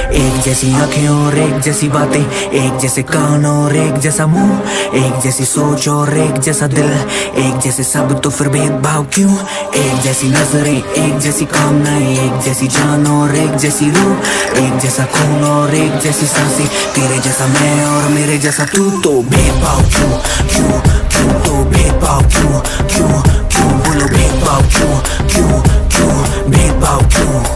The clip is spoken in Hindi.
एक जैसी आंखें और एक जैसी बातें, एक जैसे कान और एक जैसा मुंह, एक जैसी सोच और एक जैसा दिल, एक जैसे सब तो फिर भेदभाव क्यों? एक जैसी नजरें, एक जैसी कामनाएं, एक जैसी जान और एक जैसी रूह, एक जैसा खून और एक जैसी सांसें, तेरे जैसा मैं और मेरे जैसा तू। तो भेदभाव क्यों, क्यों क्यों? तो भेदभाव क्यों, क्यों क्यों? बोलो भेदभाव क्यों, क्यों क्यों? भेदभाव क्यों?